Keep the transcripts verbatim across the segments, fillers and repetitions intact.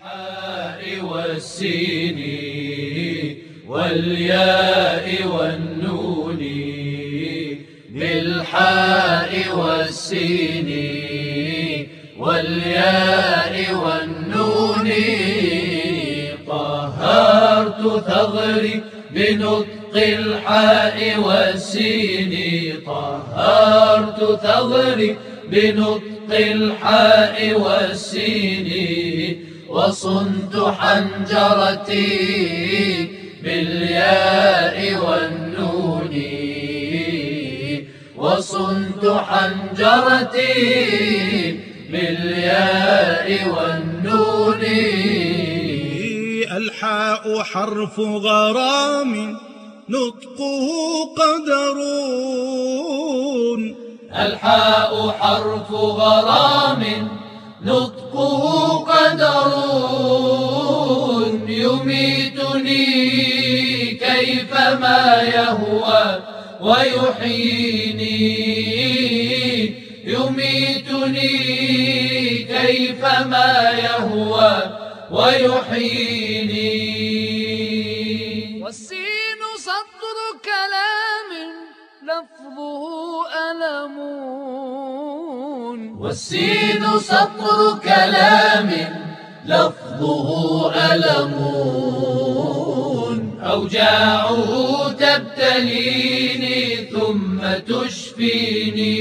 بالحاء والسين والياء والنون بالحاء والسين والياء والنون طهرت ثغري بنطق الحاء والسين طهرت ثغري بنطق الحاء والسين وصنت حنجرتي بالياء والنون وصنت حنجرتي بالياء والنون الحاء حرف غرام نطقه قدر الحاء حرف غرام نطقه قدر يميتني كيفما يهوى ويحييني يميتني كيفما يهوى ويحييني والسين سطر كلام لفظه ألم والسين سطر كلام لفظه ألم أوجاعه تبتليني ثم تشفيني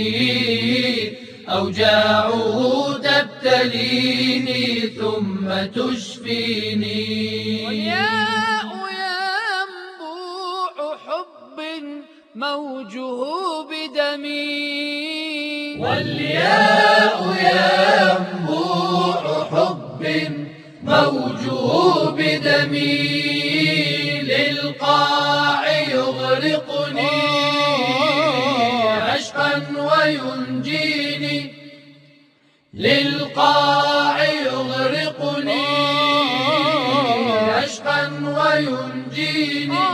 أوجاعه تبتليني ثم تشفيني والياء ينبوع حب موجه بدمي والياء ينبوع حب موجه بدمي للقاع يغرقني عشقا وينجيني للقاع يغرقني عشقا وينجيني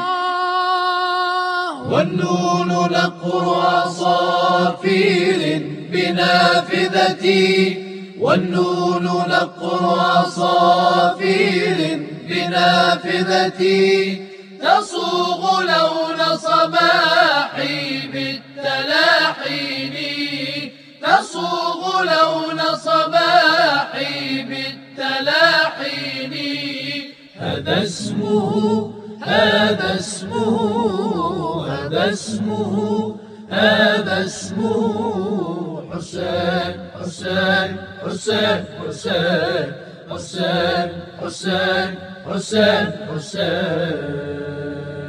والنون نقر عصافير بنافذتي والنون نقر عصافير بنافذتي تصوغ لون صباحي بالتلاحين تصوغ لون صباحي بالتلاحين هذا اسمه هذا اسمه هذا اسمه هذا اسمه حسين حسين حسين حسين حسين حسين حسين حسين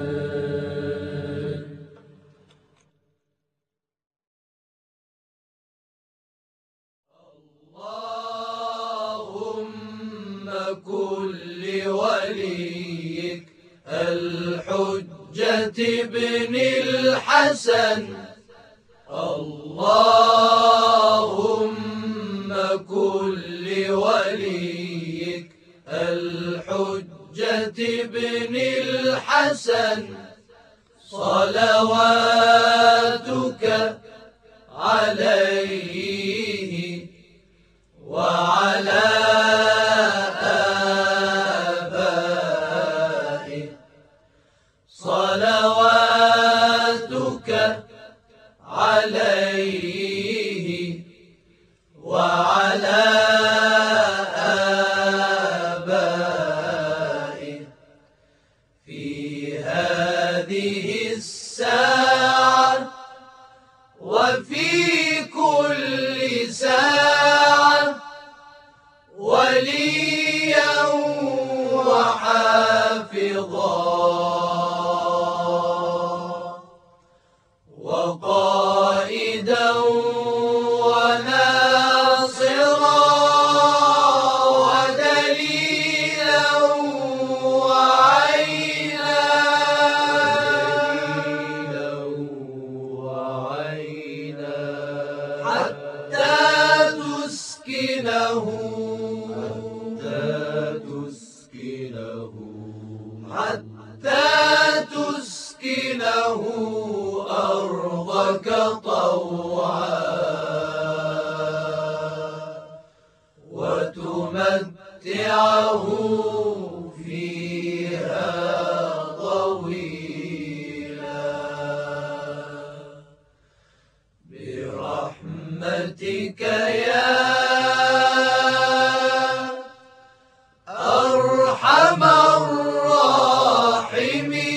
اللهم كن لوليك الحجة بن الحسن اللهم كن لوليك الحجة بن الحسن صلواتك عليه وعلى آبائه صلواتك عليه وعلى آبائه في هذه الساعة وفي كل ساعة وليا وحافظا وقائدا وناصرا ودليلا وعينا وعينا حتى تسكنه حتى تسكنه أرضك طوعا وتمنى نمتعه فيها طويلا برحمتك يا أرحم الراحمين.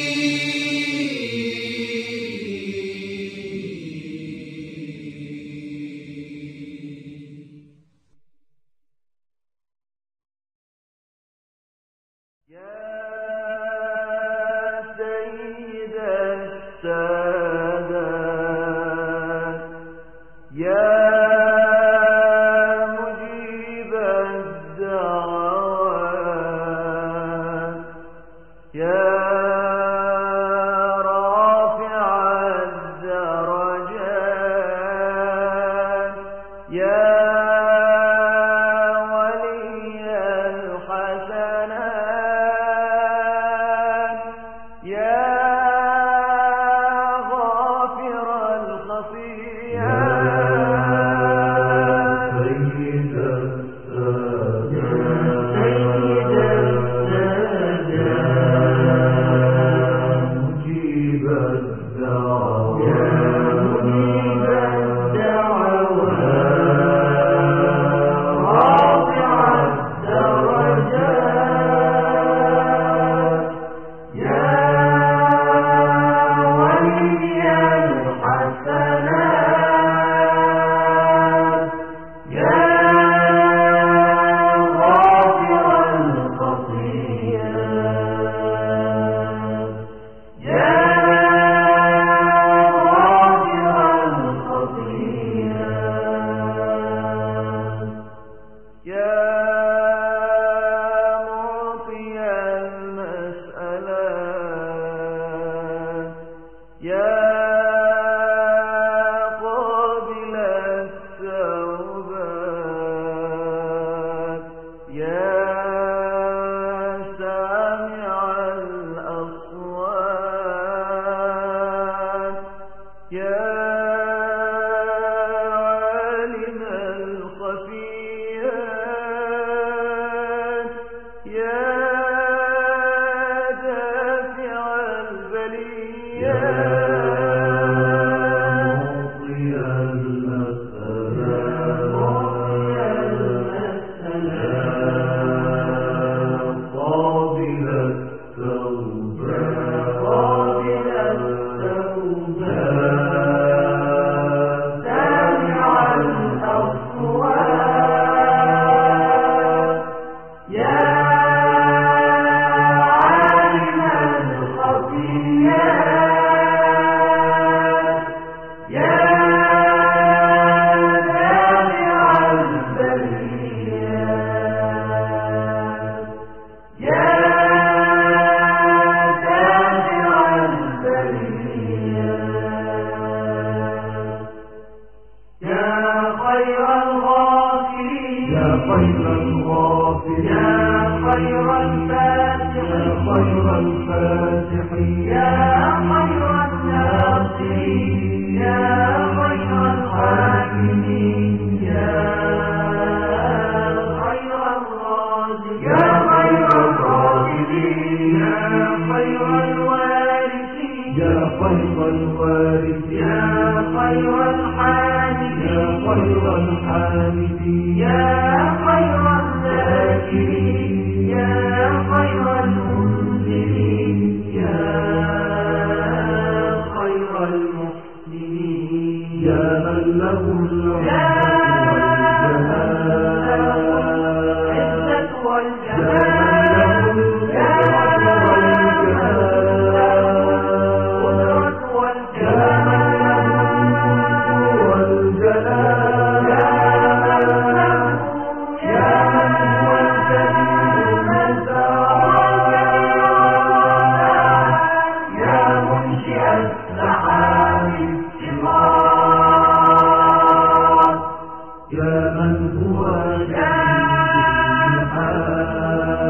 يا من هو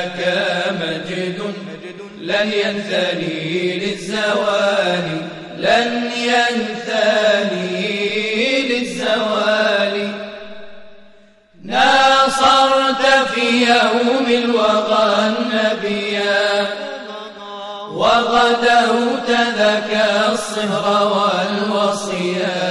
لك مجد لن ينثني للزوال لن ينثني للزوال ناصرت في يوم الوغى النبيا وغدوت ذاك الصهر والوصيا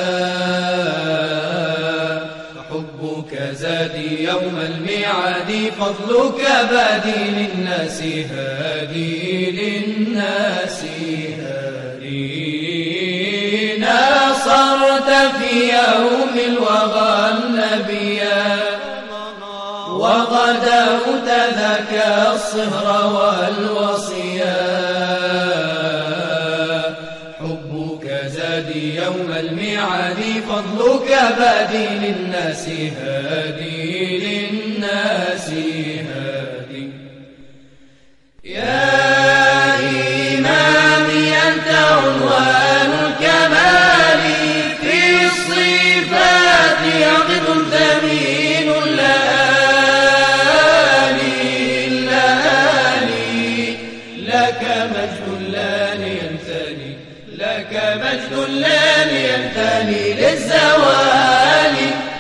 حبك زادي يوم الميعاد فضلك بادي للناس هادي للناس هادي ناصرت في يوم الوغى النبيا وغدوت ذاك الصهر والوصيا حبك زادي يوم الميعاد فضلك بادي للناس هادي للناس هادي يا إمامي أنت عنوان الكمال في الصفات عقد ثمين اللآلي اللآلي لك مجد لا ينثني لك مجد لا ينثني للزوال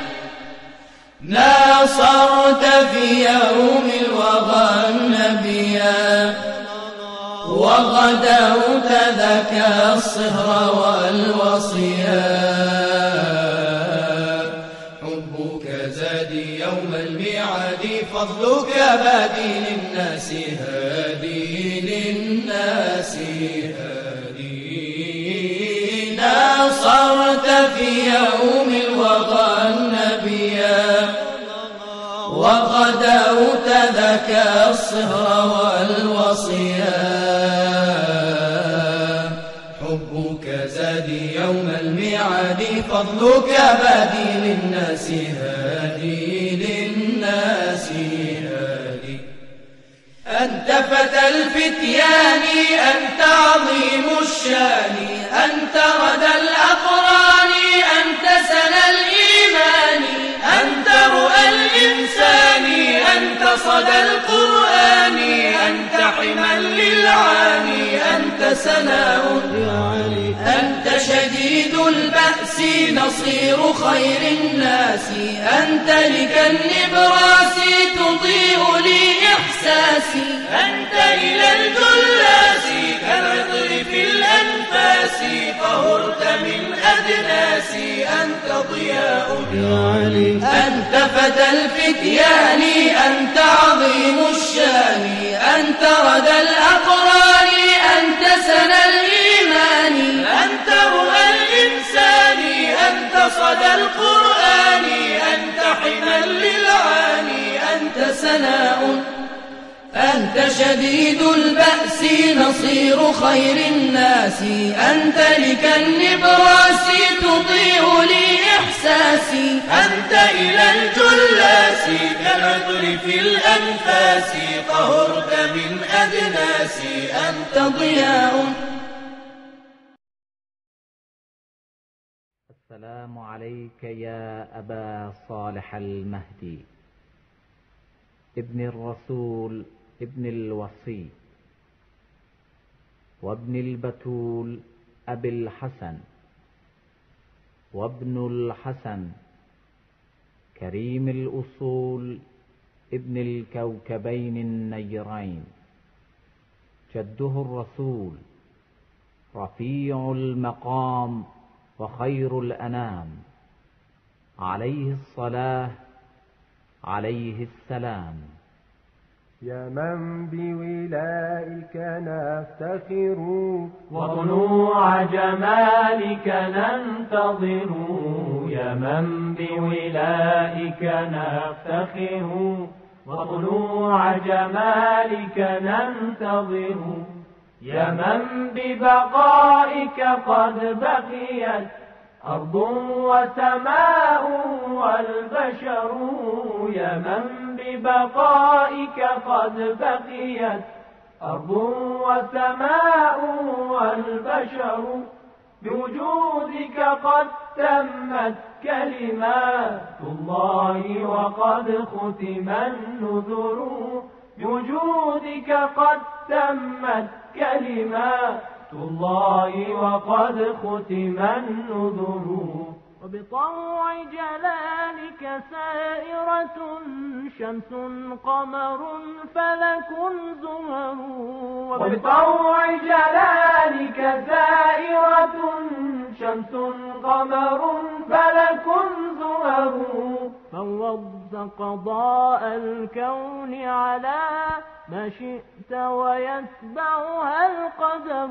ناصرت في يوم الوغى النبيا وغدوت ذاك الصهر والوصيا حبك زادي يوم الميعاد فضلك بادي للناس هادي للناس هادي ناصرت في يوم الوغى النبيا وغدوت ذاك الصهر والوصيا حبك زادي يوم الميعاد فضلك بادي للناس هادي للناس هادي أنت فتى الفتيان أنت عظيم الشان أنت ردى الأقران أنت سنى الإيمان أنت رؤى الإنسان أنت صدى القرآن أنت حمى للعاني أنت سناء أنت شديد البأس نصير خير الناس أنت لك النبراس تضيء لي إحساسي أنت إلى الجلاس كالعطر في الأنفاس طهرت من أدناسي أنت ضياء أنت فتى الفتيان أنت عظيم الشان أنت ردى الأقران أنت سنى الإيمان أنت رؤى الإنسان أنت صدى القرآن أنت حمى للعاني أنت سناء أنت شديد البأس نصير خير الناس أنت لك النبراس تضيء لي إحساسي أنت إلى الجلاس كالعطر في الأنفاس طهرت من أدناسي أنت ضياء. السلام عليك يا أبا صالح المهدي ابن الرسول ابن الوصي وابن البتول أبي الحسن وابن الحسن كريم الأصول ابن الكوكبين النيرين جده الرسول رفيع المقام وخير الأنام عليه الصلاة عليه السلام. يا من بولائك نفتخر وطلوع جمالك ننتظر يا من بولائك نفتخر وطلوع جمالك ننتظر يا من ببقائك قد بقيت أرض وسماء والبشر يا من ببقائك قد بقيت أرض وسماء والبشر بوجودك قد تمت كلمات الله وقد ختم النذر بوجودك قد تمت كلمات الله وقد ختم النذر. وبطوع جلالك سائرة شمس قمر فلك زهر. وبطوع جلالك سائرة شمس قمر فلك زهر. فوضت قضاء الكون على ما شئت ويتبعها القدر.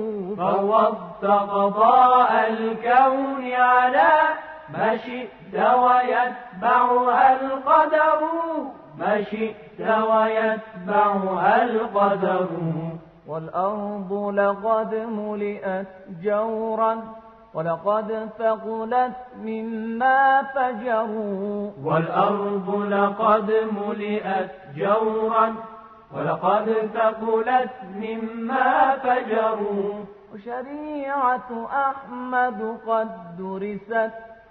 فوضت قضاء الكون على ما شئت ويتبعها القدر. ما شئت ويتبعها القدر. والأرض لقد ملئت جورا ولقد ثقلت مما فجروا. والأرض لقد ملئت جورا ولقد ثقلت مما فجروا. وشريعة أحمد قد درست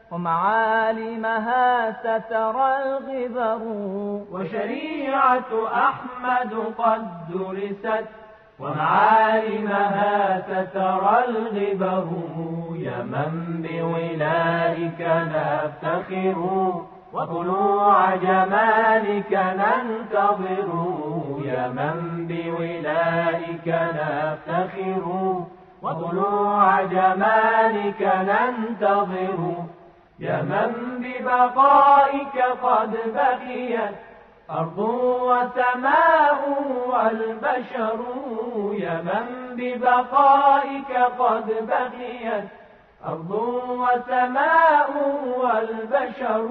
ومعالمها سترى الغبر. وشريعة أحمد قد درست ومعالمها سترى الغبر. يا من بولائك نفتخر وطلوع جمالك ننتظر. يا من بولائك نفتخر وطلوع جمالك ننتظر. يا من ببقائك قد بقيت أرض وسماء والبشر. يا من ببقائك قد بقيت أرض وسماء والبشر.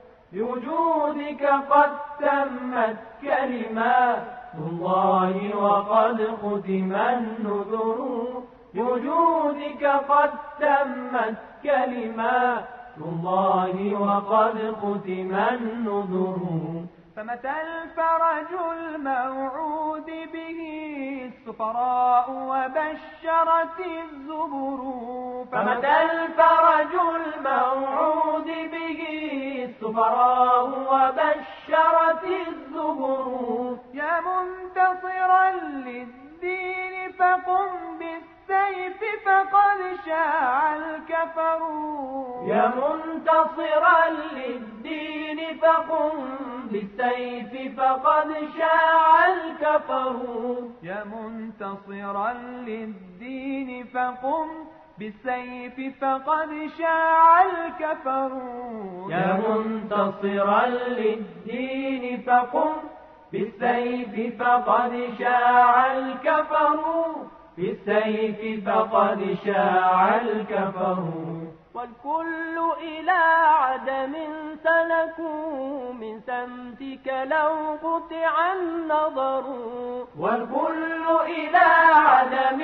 بوجودك قد تمت كلمات الله وقد ختم النذر. بوجودك قد تمت كلمات الله وقد ختم النذر. فمتى الفرج الموعود به السفراء وبشرت الزبر. فمتى الفرج الموعود به السفراء وبشرت الزبر. يا منتصرا للدين فقم بالسيف فقد شاع الكفر. يا منتصرا للدين فقم بالسيف فقد شاع الكفر. يا منتصرا للدين فقم بالسيف فقد شاع الكفر. يا منتصرا للدين فقم بالسيف فقد شاع الكفر. بالسيف فقد شاع الكفر. والكل إلى عدم سلكوا من سمتك لو قطع النظر. والكل إلى عدم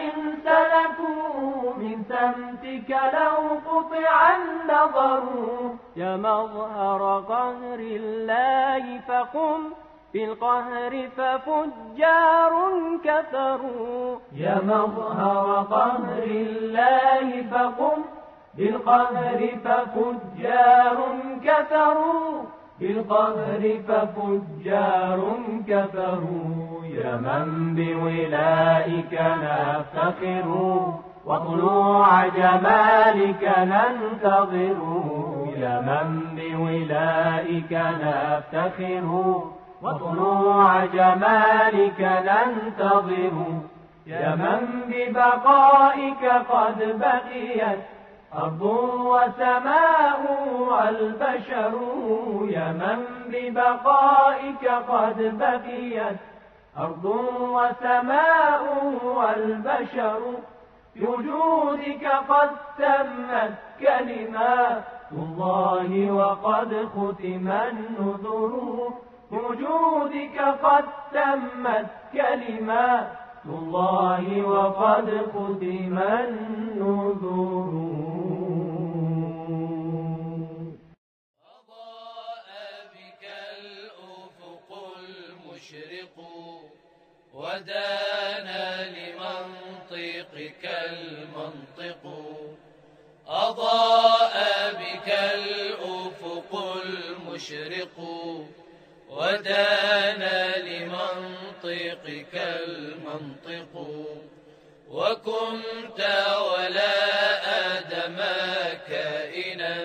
سلكوا من سمتك لو قطع النظر. يا مظهر قهر الله فقم بالقهر ففجار كثروا. يا مظهر قهر الله فقم بالقهر ففجار كثروا. بالقهر ففجار كثروا. يا من بولائك نفتخر وطلوع جمالك ننتظر. يا من بولائك نفتخر وطلوع جمالك ننتظر. يا من ببقائك قد بقيت أرض وسماء والبشر. يا من ببقائك قد بقيت أرض وسماء والبشر. بوجودك قد تمت كلمات الله وقد ختم النذر. بوجودك قد تمت كلمات الله وقد ختم النذر. أضاء بك الأفق المشرق ودانا لمنطقك المنطق. أضاء بك الأفق المشرق ودانا لمنطقك المنطق وكنت ولا آدم كائنا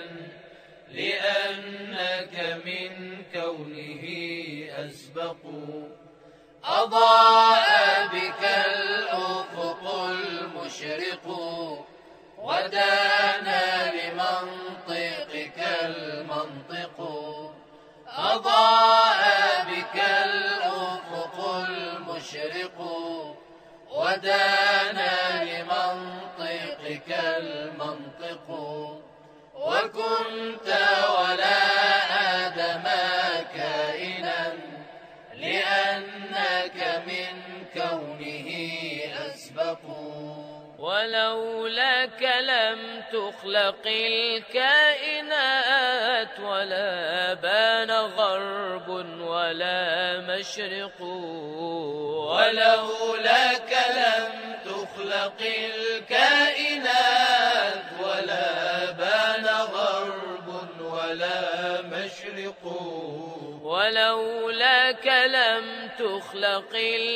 لأنك من كونه أسبق أضاء بك الأفق المشرق ودانا لمنطقك المنطق أضاء بك الأفق المشرق ودانا لمنطقك المنطق وكنت ولا آدم كائنا لأنك من كونه أسبق ولولاك لم تخلق الكائنات ولا بان غرب ولا مشرق ولولاك لم تخلق الكائنات ولا بان غرب ولا مشرق ولولاك لم تخلق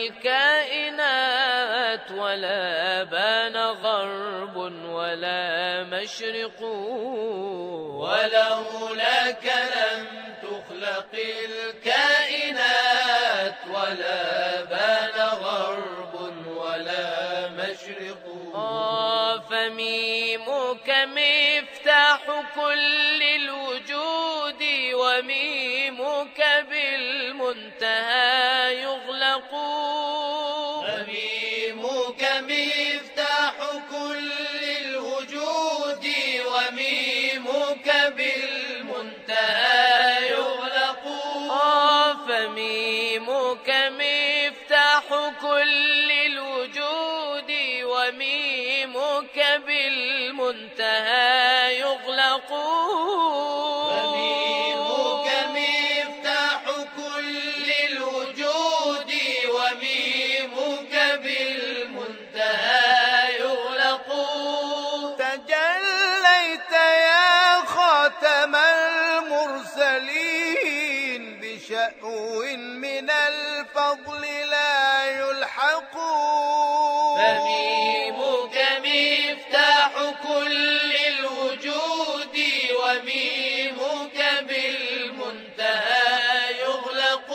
الكائنات ولا بان غرب ولا مشرق ولولاك لم تخلق الكائنات ولا بان غرب ولا مشرق آه فميمك مفتاح كل الوجود وميمك بالمنتهى يغلق فميمك مفتاح كل الوجود وميمك بالمنتهى يغلق آه فميمك مفتاح كل الوجود وميمك بالمنتهى يغلق فميمك مفتاح كل الوجود وميمك بالمنتهى يغلق تجليت يا خاتم المرسلين بشأو من الفضل لا يلحق فميمك مفتاح كل الوجود وميمك بالمنتهى يغلق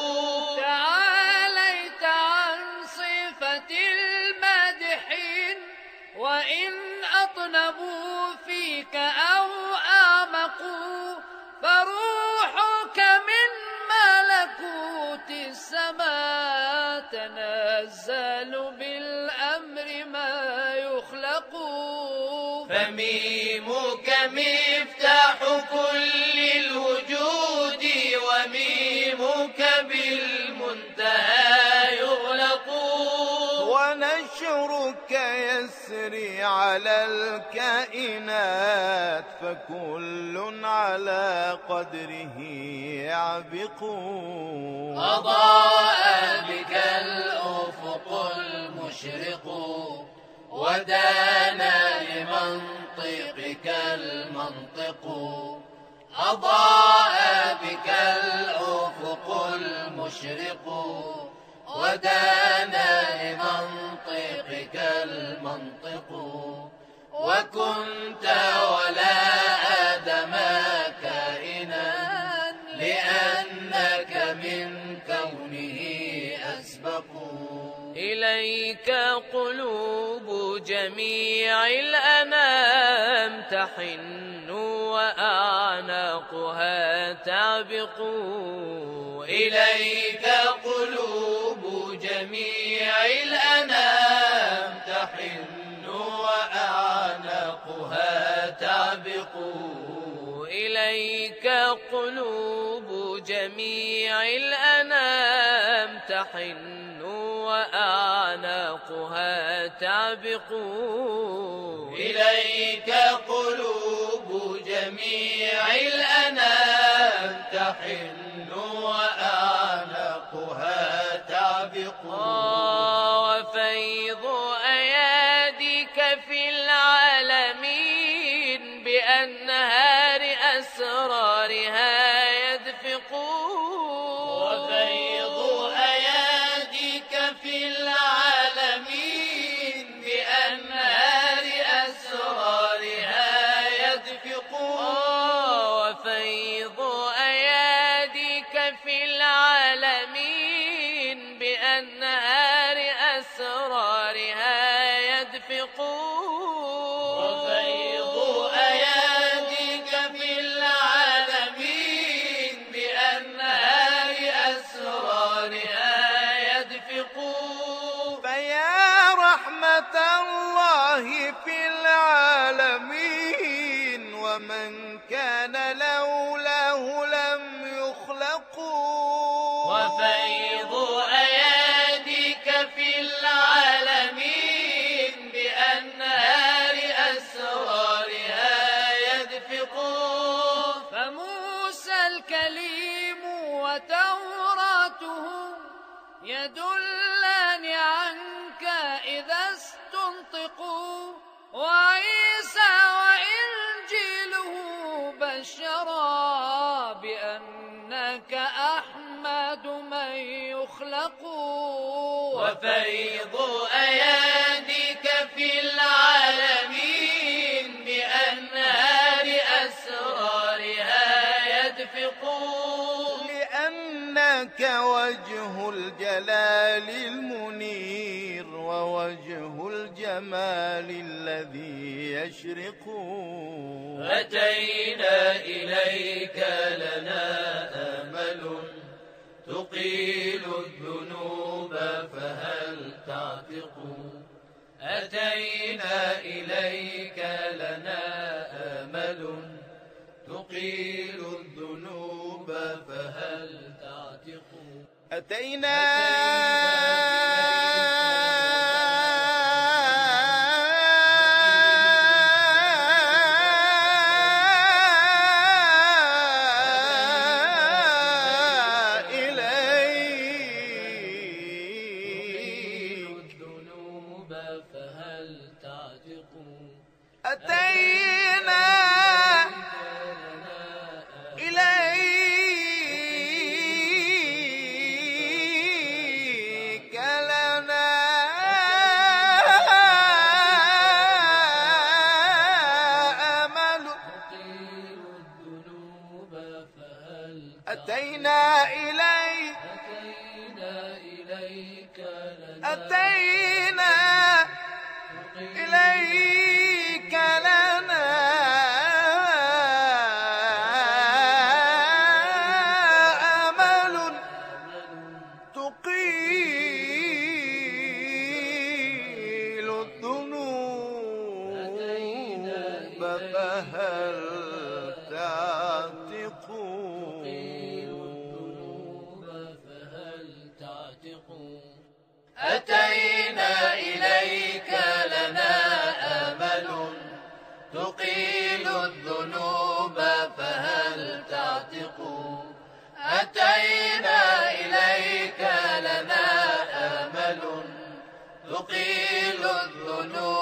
تعاليت عن صفة المادحين وإن أطنبوا فيك أو أعمقوا فروحك من ملكوت السماء تنزل بالأمر ما يخلق فميمك مفتاح كل الوجود وميمك بالمنتهى يغلق ونشرك يسري على الكائنات فكل على قدره يعبق أضاء بك الأفق المشرق ودانا لمنطقك المنطق أضاء بك الأفق المشرق ودانا لمنطقك المنطق وكنت ولا آدم كائنا لأنك من كونه أسبق إليك قلوب جميع الأنام تحن وأعناقها تعبق إليك قلوب جميع الأنام تحن وأعناقها تعبق إليك قلوب جميع الأنام تحن وأعناقها تعبق إليك قلوب جميع الأنام تحن وأعناقها تعبق وفيض أياديك في العالمين بأنهار أسرارها يدفق وفيض أياديك في رحمة الله في العالمين، ومن كان لولاه لم يخلقوا. وفيض أياديك في العالمين بأنهار أسرارها يدفقوا. فموسى الكليم وتوراته يدلان عنك إذا استنطقوا، وعيسى وإنجيله بشرا بأنك أحمد من يخلق. وفيض أياديك في العالمين بأنهار أسرارها يدفقوا. لأنك وجه الجلال المنير، ووجه الجمال الذي يشرق. أتينا إليك لنا أمل تقيل الذنوب فهل تعتق. أتينا إليك لنا أمل تقيل الذنوب فهل تعتق. أتينا أتينا إليك لنا أمل. أتينا إليك أتينا إليك لنا أمل تقيل الذنوب فهل تعتق. أتينا إليك لنا أمل تقيل الذنوب فهل تعتق. أتينا إليك لنا أمل تقيل الذنوب